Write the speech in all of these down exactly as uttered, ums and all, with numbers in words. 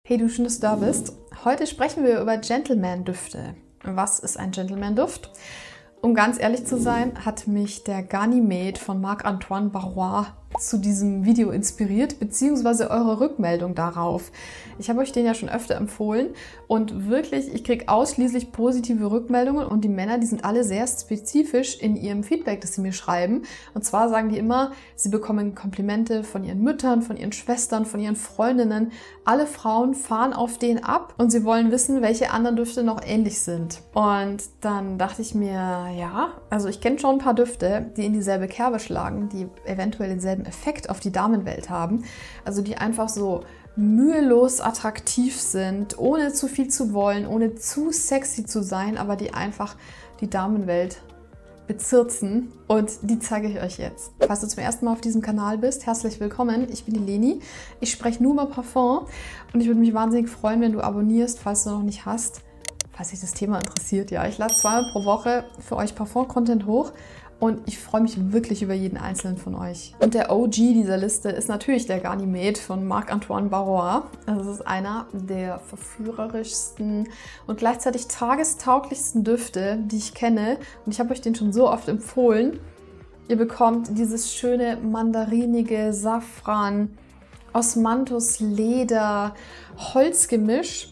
Hey du, schön, dass du da bist. Heute sprechen wir über Gentleman-Düfte. Was ist ein Gentleman-Duft? Um ganz ehrlich zu sein, hat mich der Ganymede von Marc-Antoine Barrois zu diesem Video inspiriert, beziehungsweise eure Rückmeldung darauf. Ich habe euch den ja schon öfter empfohlen und wirklich, ich kriege ausschließlich positive Rückmeldungen und die Männer, die sind alle sehr spezifisch in ihrem Feedback, das sie mir schreiben. Und zwar sagen die immer, sie bekommen Komplimente von ihren Müttern, von ihren Schwestern, von ihren Freundinnen. Alle Frauen fahren auf den ab und sie wollen wissen, welche anderen Düfte noch ähnlich sind. Und dann dachte ich mir, ja, also ich kenne schon ein paar Düfte, die in dieselbe Kerbe schlagen, die eventuell denselben Effekt auf die Damenwelt haben. Also die einfach so mühelos attraktiv sind, ohne zu viel zu wollen, ohne zu sexy zu sein, aber die einfach die Damenwelt bezirzen. Und die zeige ich euch jetzt. Falls du zum ersten Mal auf diesem Kanal bist, herzlich willkommen. Ich bin die Leni. Ich spreche nur über Parfum und ich würde mich wahnsinnig freuen, wenn du abonnierst, falls du noch nicht hast. Falls dich das Thema interessiert, ja. Ich lade zweimal pro Woche für euch Parfum-Content hoch und ich freue mich wirklich über jeden einzelnen von euch. Und der O G dieser Liste ist natürlich der Ganymede von Marc-Antoine Barrois. Das ist einer der verführerischsten und gleichzeitig tagestauglichsten Düfte, die ich kenne. Und ich habe euch den schon so oft empfohlen. Ihr bekommt dieses schöne mandarinige Safran, Osmanthus Leder, Holzgemisch,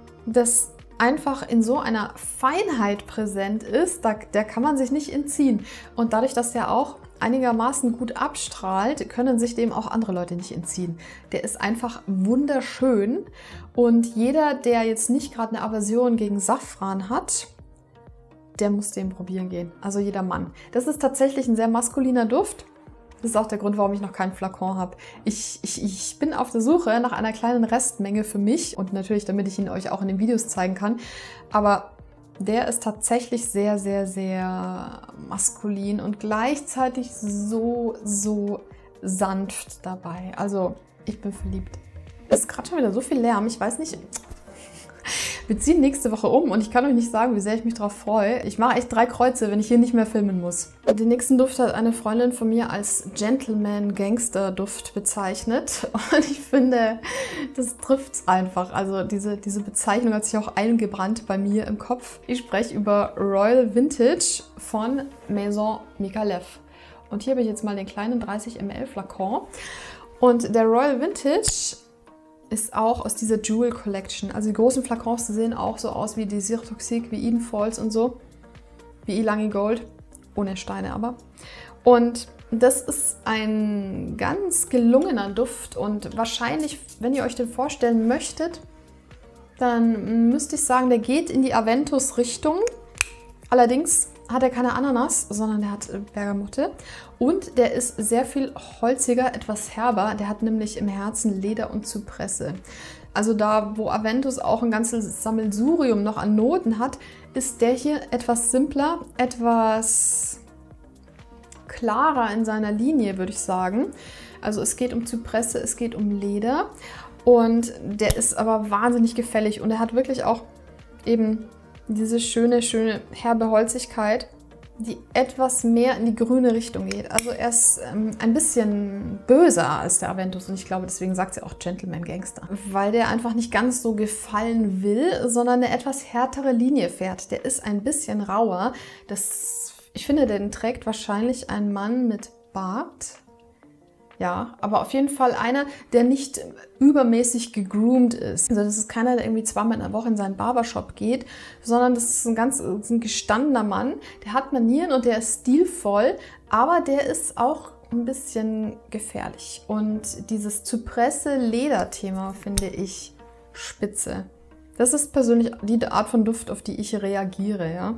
das einfach in so einer Feinheit präsent ist, da, der kann man sich nicht entziehen. Und dadurch, dass er auch einigermaßen gut abstrahlt, können sich dem auch andere Leute nicht entziehen. Der ist einfach wunderschön und jeder, der jetzt nicht gerade eine Aversion gegen Safran hat, der muss den probieren gehen. Also jeder Mann. Das ist tatsächlich ein sehr maskuliner Duft. Das ist auch der Grund, warum ich noch keinen Flakon habe. Ich, ich, ich bin auf der Suche nach einer kleinen Restmenge für mich und natürlich, damit ich ihn euch auch in den Videos zeigen kann. Aber der ist tatsächlich sehr, sehr, sehr maskulin und gleichzeitig so, so sanft dabei. Also ich bin verliebt. Es ist gerade schon wieder so viel Lärm. Ich weiß nicht... Wir ziehen nächste Woche um und ich kann euch nicht sagen, wie sehr ich mich darauf freue. Ich mache echt drei Kreuze, wenn ich hier nicht mehr filmen muss. Den nächsten Duft hat eine Freundin von mir als Gentleman-Gangster-Duft bezeichnet. Und ich finde, das trifft es einfach. Also diese, diese Bezeichnung hat sich auch eingebrannt bei mir im Kopf. Ich spreche über Royal Vintage von Maison Micallef. Und hier habe ich jetzt mal den kleinen dreißig Milliliter Flakon. Und der Royal Vintage ist auch aus dieser Jewel Collection. Also die großen Flakons sehen auch so aus wie Désir Toxique, wie Eden Falls und so. Wie Ilangi Gold. Ohne Steine aber. Und das ist ein ganz gelungener Duft. Und wahrscheinlich, wenn ihr euch den vorstellen möchtet, dann müsste ich sagen, der geht in die Aventus-Richtung. Allerdings hat er keine Ananas, sondern der hat Bergamotte. Und der ist sehr viel holziger, etwas herber. Der hat nämlich im Herzen Leder und Zypresse. Also da, wo Aventus auch ein ganzes Sammelsurium noch an Noten hat, ist der hier etwas simpler, etwas klarer in seiner Linie, würde ich sagen. Also es geht um Zypresse, es geht um Leder. Und der ist aber wahnsinnig gefällig. Und er hat wirklich auch eben diese schöne, schöne herbe Holzigkeit, die etwas mehr in die grüne Richtung geht. Also er ist ähm, ein bisschen böser als der Aventus und ich glaube, deswegen sagt sie auch Gentleman Gangster. Weil der einfach nicht ganz so gefallen will, sondern eine etwas härtere Linie fährt. Der ist ein bisschen rauer. Das, ich finde, den trägt wahrscheinlich ein Mann mit Bart. Ja, aber auf jeden Fall einer, der nicht übermäßig gegroomt ist. Also das ist keiner, der irgendwie zweimal in der Woche in seinen Barbershop geht, sondern das ist ein ganz ist ein gestandener Mann, der hat Manieren und der ist stilvoll, aber der ist auch ein bisschen gefährlich. Und dieses Zypresse-Leder-Thema finde ich spitze. Das ist persönlich die Art von Duft, auf die ich reagiere, ja.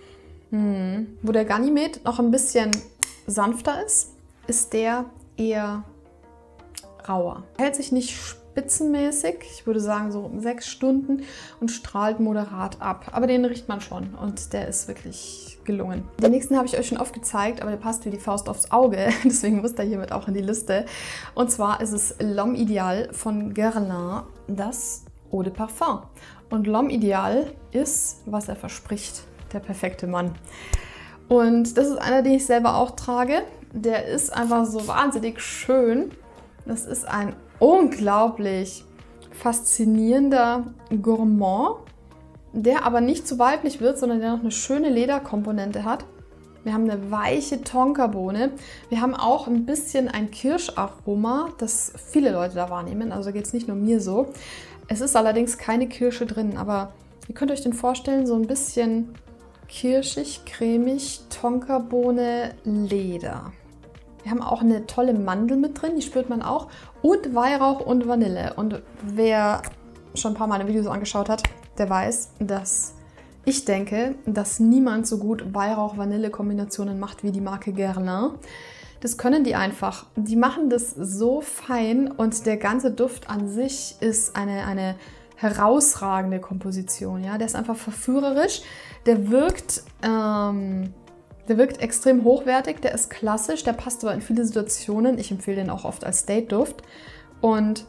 Hm. Wo der Ganymede noch ein bisschen sanfter ist, ist der eher rauer. Hält sich nicht spitzenmäßig, ich würde sagen so sechs Stunden und strahlt moderat ab. Aber den riecht man schon und der ist wirklich gelungen. Den nächsten habe ich euch schon oft gezeigt, aber der passt wie die Faust aufs Auge, deswegen muss der hiermit auch in die Liste. Und zwar ist es L'Homme Ideal von Guerlain, das Eau de Parfum. Und L'Homme Ideal ist, was er verspricht, der perfekte Mann. Und das ist einer, den ich selber auch trage. Der ist einfach so wahnsinnig schön. Das ist ein unglaublich faszinierender Gourmand, der aber nicht zu weiblich wird, sondern der noch eine schöne Lederkomponente hat. Wir haben eine weiche Tonkabohne. Wir haben auch ein bisschen ein Kirscharoma, das viele Leute da wahrnehmen. Also geht es nicht nur mir so. Es ist allerdings keine Kirsche drin, aber ihr könnt euch den vorstellen, so ein bisschen kirschig, cremig, Tonkabohne, Leder. Wir haben auch eine tolle Mandel mit drin, die spürt man auch. Und Weihrauch und Vanille. Und wer schon ein paar Mal meine Videos angeschaut hat, der weiß, dass ich denke, dass niemand so gut Weihrauch-Vanille-Kombinationen macht wie die Marke Guerlain. Das können die einfach. Die machen das so fein und der ganze Duft an sich ist eine, eine herausragende Komposition. Ja? Der ist einfach verführerisch. Der wirkt, ähm, der wirkt extrem hochwertig, der ist klassisch, der passt aber in viele Situationen. Ich empfehle den auch oft als Date-Duft. Und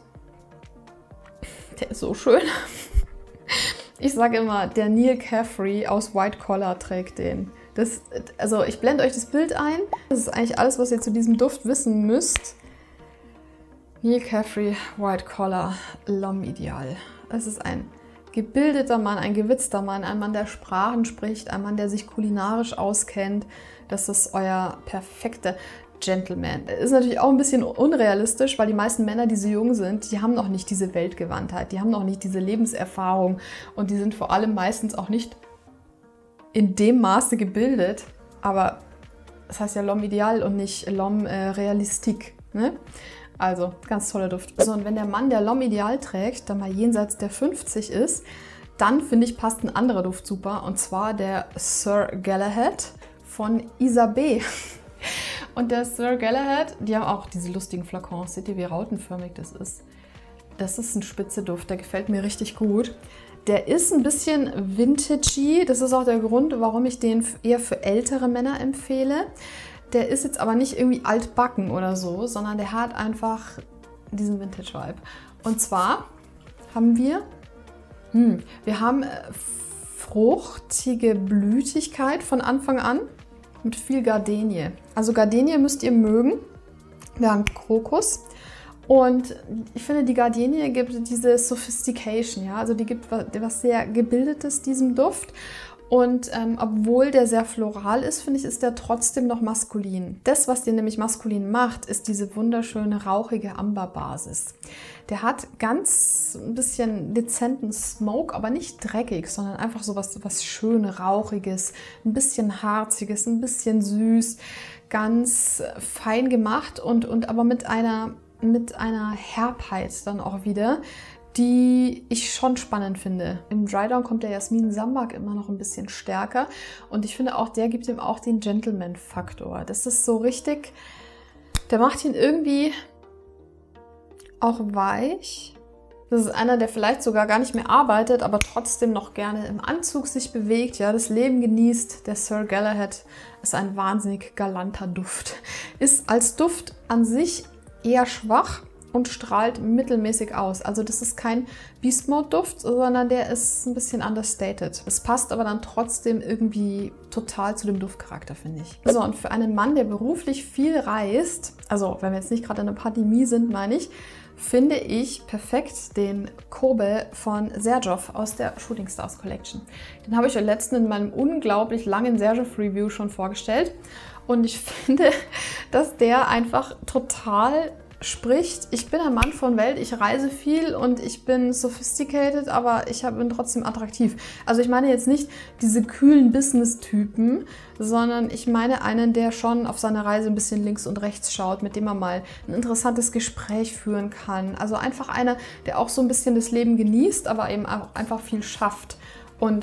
der ist so schön. Ich sage immer, der Neil Caffrey aus White Collar trägt den. Das, also ich blende euch das Bild ein. Das ist eigentlich alles, was ihr zu diesem Duft wissen müsst. Neil Caffrey, White Collar, L'Homme Ideal. Es ist ein gebildeter Mann, ein gewitzter Mann, ein Mann, der Sprachen spricht, ein Mann, der sich kulinarisch auskennt. Das ist euer perfekter Gentleman. Ist natürlich auch ein bisschen unrealistisch, weil die meisten Männer, die so jung sind, die haben noch nicht diese Weltgewandtheit, die haben noch nicht diese Lebenserfahrung und die sind vor allem meistens auch nicht in dem Maße gebildet, aber das heißt ja L'Homme Ideal und nicht L'Homme äh, Realistique, ne? Also, ganz toller Duft. So, und wenn der Mann der L'Homme Ideal trägt, dann mal jenseits der fünfzig ist, dann finde ich, passt ein anderer Duft super, und zwar der Sir Galahad von Isabey. Und der Sir Galahad, die haben auch diese lustigen Flakons. Seht ihr, wie rautenförmig das ist? Das ist ein spitze Duft, der gefällt mir richtig gut. Der ist ein bisschen vintagey. Das ist auch der Grund, warum ich den eher für ältere Männer empfehle. Der ist jetzt aber nicht irgendwie altbacken oder so, sondern der hat einfach diesen Vintage-Vibe. Und zwar haben wir, hm, wir haben fruchtige Blütigkeit von Anfang an. Mit viel Gardenie. Also Gardenie müsst ihr mögen. Wir haben Krokus. Und ich finde, die Gardenie gibt diese Sophistication, ja, also die gibt was sehr Gebildetes diesem Duft. Und ähm, obwohl der sehr floral ist, finde ich, ist der trotzdem noch maskulin. Das, was den nämlich maskulin macht, ist diese wunderschöne rauchige Amberbasis. Der hat ganz ein bisschen dezenten Smoke, aber nicht dreckig, sondern einfach so was, was schön Rauchiges, ein bisschen Harziges, ein bisschen süß, ganz fein gemacht und, und aber mit einer, mit einer Herbheit dann auch wieder, die ich schon spannend finde. Im Drydown kommt der Jasmin Sambac immer noch ein bisschen stärker und ich finde auch, der gibt ihm auch den Gentleman-Faktor. Das ist so richtig, der macht ihn irgendwie auch weich. Das ist einer, der vielleicht sogar gar nicht mehr arbeitet, aber trotzdem noch gerne im Anzug sich bewegt, ja, das Leben genießt. Der Sir Galahad ist ein wahnsinnig galanter Duft. Ist als Duft an sich eher schwach und strahlt mittelmäßig aus. Also das ist kein Beast Mode Duft, sondern der ist ein bisschen understated. Es passt aber dann trotzdem irgendwie total zu dem Duftcharakter, finde ich. So, und für einen Mann, der beruflich viel reist, also wenn wir jetzt nicht gerade in einer Pandemie sind, meine ich, finde ich perfekt den Kobe von Xerjoff aus der Shooting Stars Collection. Den habe ich euch letztens in meinem unglaublich langen Xerjoff Review schon vorgestellt. Und ich finde, dass der einfach total spricht, ich bin ein Mann von Welt, ich reise viel und ich bin sophisticated, aber ich bin trotzdem attraktiv. Also ich meine jetzt nicht diese kühlen Business-Typen, sondern ich meine einen, der schon auf seiner Reise ein bisschen links und rechts schaut, mit dem man mal ein interessantes Gespräch führen kann. Also einfach einer, der auch so ein bisschen das Leben genießt, aber eben auch einfach viel schafft. Und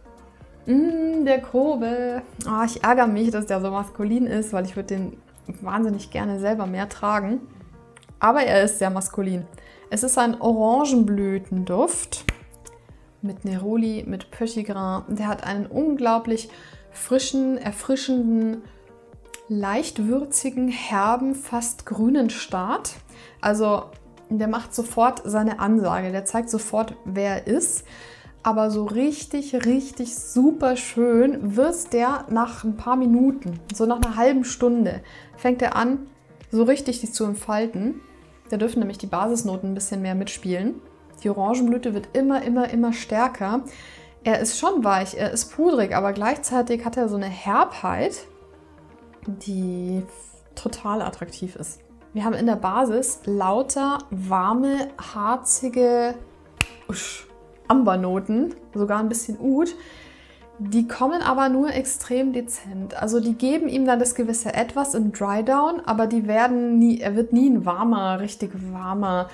mh, der Kobe, oh, ich ärgere mich, dass der so maskulin ist, weil ich würde den wahnsinnig gerne selber mehr tragen. Aber er ist sehr maskulin. Es ist ein Orangenblütenduft mit Neroli, mit Petit Grain. Der hat einen unglaublich frischen, erfrischenden, leicht würzigen, herben, fast grünen Start. Also der macht sofort seine Ansage. Der zeigt sofort, wer er ist. Aber so richtig, richtig super schön wird der nach ein paar Minuten, so nach einer halben Stunde, fängt er an, so richtig sich zu entfalten. Da dürfen nämlich die Basisnoten ein bisschen mehr mitspielen. Die Orangenblüte wird immer, immer, immer stärker. Er ist schon weich, er ist pudrig, aber gleichzeitig hat er so eine Herbheit, die total attraktiv ist. Wir haben in der Basis lauter, warme, harzige usch, Ambernoten, sogar ein bisschen Oud. Die kommen aber nur extrem dezent. Also die geben ihm dann das gewisse Etwas im Drydown, aber die werden nie, er wird nie ein warmer, richtig warmer,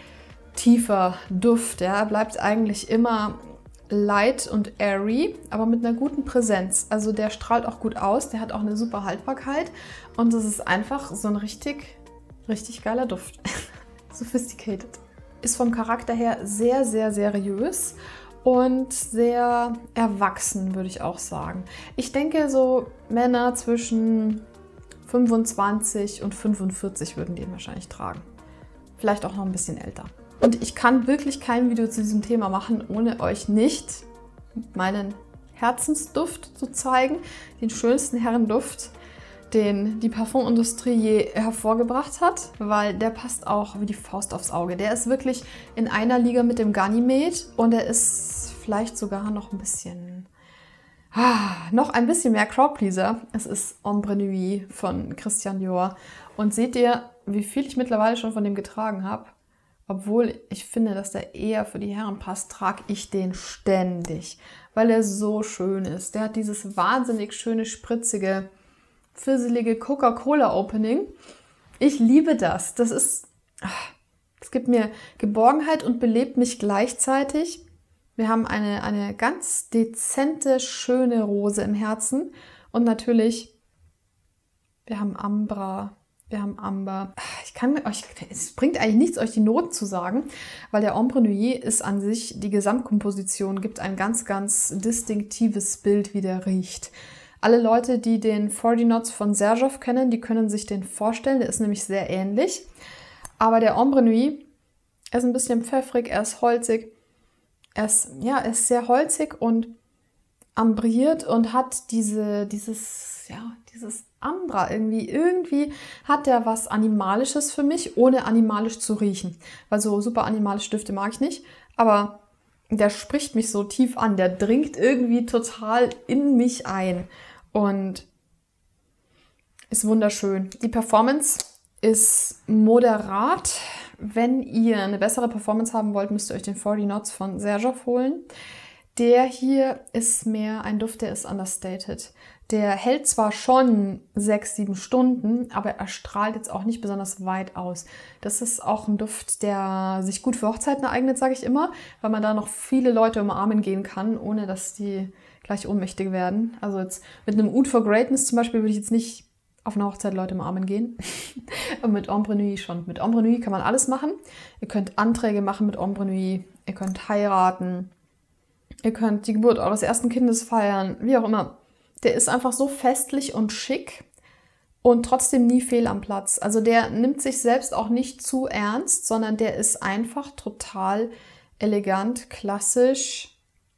tiefer Duft. Ja? Er bleibt eigentlich immer light und airy, aber mit einer guten Präsenz. Also der strahlt auch gut aus, der hat auch eine super Haltbarkeit und es ist einfach so ein richtig, richtig geiler Duft. Sophisticated. Ist vom Charakter her sehr, sehr seriös und sehr erwachsen, würde ich auch sagen. Ich denke, so Männer zwischen fünfundzwanzig und fünfundvierzig würden den wahrscheinlich tragen. Vielleicht auch noch ein bisschen älter. Und ich kann wirklich kein Video zu diesem Thema machen, ohne euch nicht meinen Herzensduft zu zeigen. Den schönsten Herrenduft, den die Parfumindustrie je hervorgebracht hat, weil der passt auch wie die Faust aufs Auge. Der ist wirklich in einer Liga mit dem Ganymede und er ist vielleicht sogar noch ein bisschen, ah, noch ein bisschen mehr Crowdpleaser. Es ist Ombre Nuit von Christian Dior. Und seht ihr, wie viel ich mittlerweile schon von dem getragen habe? Obwohl ich finde, dass der eher für die Herren passt, trage ich den ständig, weil er so schön ist. Der hat dieses wahnsinnig schöne, spritzige, fisselige Coca-Cola-Opening. Ich liebe das. Das ist, es gibt mir Geborgenheit und belebt mich gleichzeitig. Wir haben eine, eine ganz dezente, schöne Rose im Herzen und natürlich, wir haben Ambra. Wir haben Amber. Ich kann mir euch, es bringt eigentlich nichts, euch die Noten zu sagen, weil der Ombre Nuit ist an sich, die Gesamtkomposition gibt ein ganz, ganz distinktives Bild, wie der riecht. Alle Leute, die den vierzig Knots von Xerjoff kennen, die können sich den vorstellen. Der ist nämlich sehr ähnlich. Aber der Ombre Nuit, er ist ein bisschen pfeffrig, er ist holzig. Er ist, ja, er ist sehr holzig und ambriert und hat diese, dieses, ja, dieses Ambra irgendwie. Irgendwie hat der was Animalisches für mich, ohne animalisch zu riechen. Weil so super animalische Düfte mag ich nicht. Aber der spricht mich so tief an. Der dringt irgendwie total in mich ein. Und ist wunderschön. Die Performance ist moderat. Wenn ihr eine bessere Performance haben wollt, müsst ihr euch den vierzig Knots von Xerjoff holen. Der hier ist mehr ein Duft, der ist understated. Der hält zwar schon sechs, sieben Stunden, aber er strahlt jetzt auch nicht besonders weit aus. Das ist auch ein Duft, der sich gut für Hochzeiten eignet, sage ich immer, weil man da noch viele Leute umarmen gehen kann, ohne dass die gleich ohnmächtig werden. Also jetzt mit einem Oud for Greatness zum Beispiel würde ich jetzt nicht auf einer Hochzeit Leute umarmen gehen. Und mit Ombre Nuit schon. Mit Ombre Nuit kann man alles machen. Ihr könnt Anträge machen mit Ombre Nuit, ihr könnt heiraten, ihr könnt die Geburt eures ersten Kindes feiern, wie auch immer. Der ist einfach so festlich und schick und trotzdem nie fehl am Platz. Also der nimmt sich selbst auch nicht zu ernst, sondern der ist einfach total elegant, klassisch,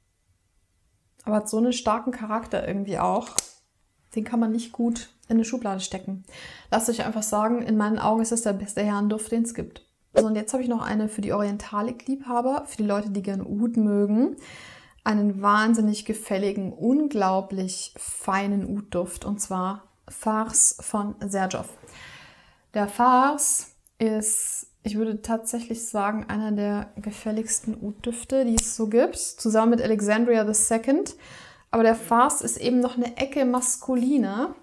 aber hat so einen starken Charakter irgendwie auch. Den kann man nicht gut in eine Schublade stecken. Lasst euch einfach sagen, in meinen Augen ist das der beste Herrenduft, den es gibt. So, und jetzt habe ich noch eine für die Orientalik-Liebhaber, für die Leute, die gerne Oud mögen. Einen wahnsinnig gefälligen, unglaublich feinen Oud-Duft, und zwar Farce von Xerjoff. Der Farce ist, ich würde tatsächlich sagen, einer der gefälligsten Oud-Düfte, die es so gibt, zusammen mit Alexandria the Second. Aber der Farce ist eben noch eine Ecke maskuliner,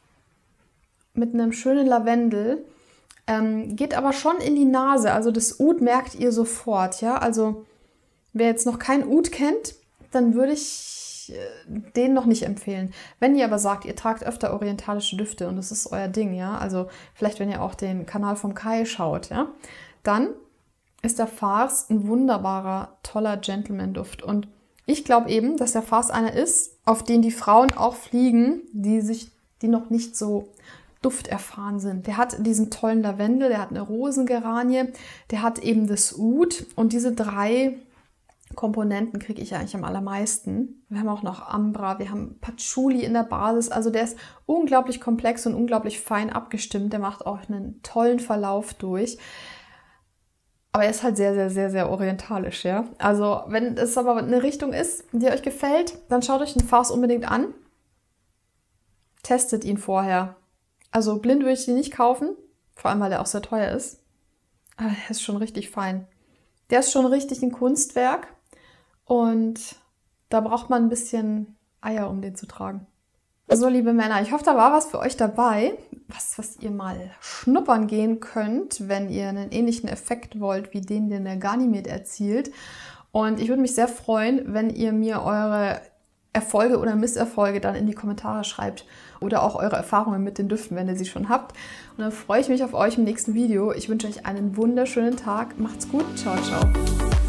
mit einem schönen Lavendel, ähm, geht aber schon in die Nase, also das Oud merkt ihr sofort, ja, also wer jetzt noch kein Oud kennt, dann würde ich den noch nicht empfehlen. Wenn ihr aber sagt, ihr tragt öfter orientalische Düfte und das ist euer Ding, ja, also vielleicht wenn ihr auch den Kanal vom Kai schaut, ja, dann ist der Farce ein wunderbarer, toller Gentleman-Duft. Und ich glaube eben, dass der Farce einer ist, auf den die Frauen auch fliegen, die sich, die noch nicht so dufterfahren sind. Der hat diesen tollen Lavendel, der hat eine Rosengeranie, der hat eben das Oud und diese drei Komponenten kriege ich eigentlich am allermeisten. Wir haben auch noch Ambra, wir haben Patchouli in der Basis, also der ist unglaublich komplex und unglaublich fein abgestimmt, der macht auch einen tollen Verlauf durch. Aber er ist halt sehr, sehr, sehr, sehr orientalisch, ja. Also wenn es aber eine Richtung ist, die euch gefällt, dann schaut euch den Farce unbedingt an. Testet ihn vorher. Also blind würde ich ihn nicht kaufen, vor allem weil er auch sehr teuer ist. Aber er ist schon richtig fein. Der ist schon richtig ein Kunstwerk und da braucht man ein bisschen Eier, um den zu tragen. So, liebe Männer, ich hoffe, da war was für euch dabei, was, was ihr mal schnuppern gehen könnt, wenn ihr einen ähnlichen Effekt wollt, wie den, den der Ganymede erzielt. Und ich würde mich sehr freuen, wenn ihr mir eure Erfolge oder Misserfolge dann in die Kommentare schreibt oder auch eure Erfahrungen mit den Düften, wenn ihr sie schon habt. Und dann freue ich mich auf euch im nächsten Video. Ich wünsche euch einen wunderschönen Tag. Macht's gut. Ciao, ciao.